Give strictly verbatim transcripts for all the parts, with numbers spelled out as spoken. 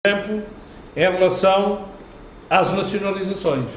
exemplo, em relação às nacionalizações.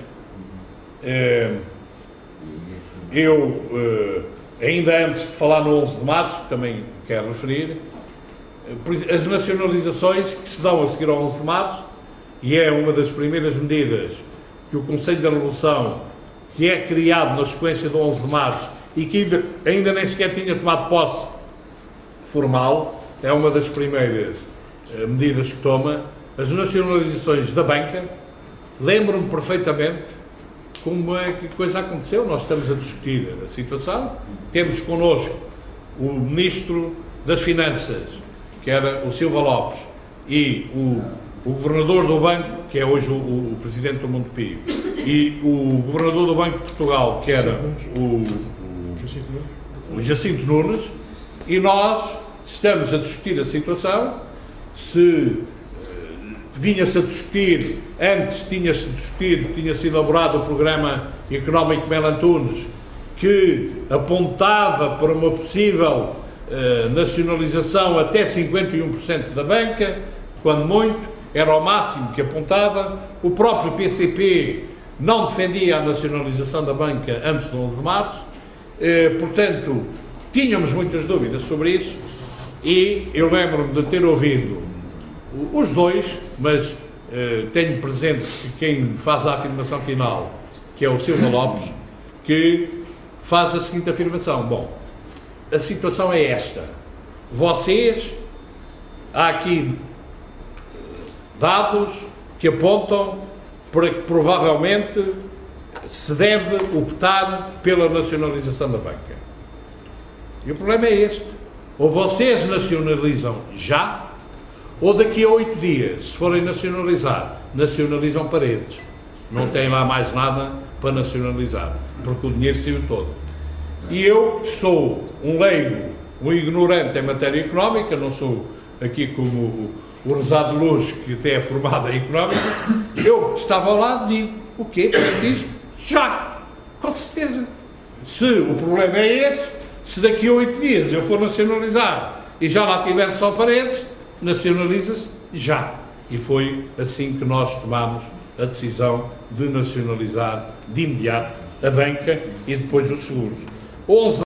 Eu, ainda antes de falar no onze de março, que também quero referir, as nacionalizações que se dão a seguir ao onze de março, e é uma das primeiras medidas que o Conselho da Revolução, que é criado na sequência do onze de março e que ainda, ainda nem sequer tinha tomado posse formal, é uma das primeiras medidas que toma. As nacionalizações da banca, lembro-me perfeitamente como é que a coisa aconteceu. Nós estamos a discutir a situação, temos connosco o Ministro das Finanças, que era o Silva Lopes, e o, o Governador do Banco, que é hoje o, o Presidente do Montepio, e o Governador do Banco de Portugal, que era o, o, o Jacinto Nunes, e nós estamos a discutir a situação. Se vinha-se a discutir, antes tinha-se discutido, tinha sido elaborado o Programa Económico de Melo Antunes, que apontava para uma possível uh, nacionalização até cinquenta e um por cento da banca, quando muito, era o máximo que apontava. O próprio P C P não defendia a nacionalização da banca antes do onze de março, uh, portanto, tínhamos muitas dúvidas sobre isso, e eu lembro-me de ter ouvido os dois, mas uh, tenho presente que quem faz a afirmação final, que é o Silva Lopes, que faz a seguinte afirmação: bom, a situação é esta, vocês, há aqui dados que apontam para que provavelmente se deve optar pela nacionalização da banca. E o problema é este: ou vocês nacionalizam já, ou daqui a oito dias, se forem nacionalizar, nacionalizam paredes. Não tem lá mais nada para nacionalizar, porque o dinheiro saiu todo. E eu, que sou um leigo, um ignorante em matéria económica, não sou aqui como o, o Rosado Luz, que até é formado em económica, eu que estava ao lado digo: o quê? Para isto? Já! Com certeza! Se o problema é esse, se daqui a oito dias eu for nacionalizar e já lá tiver só paredes, nacionaliza-se já. E foi assim que nós tomámos a decisão de nacionalizar de imediato a banca e depois os seguros. onze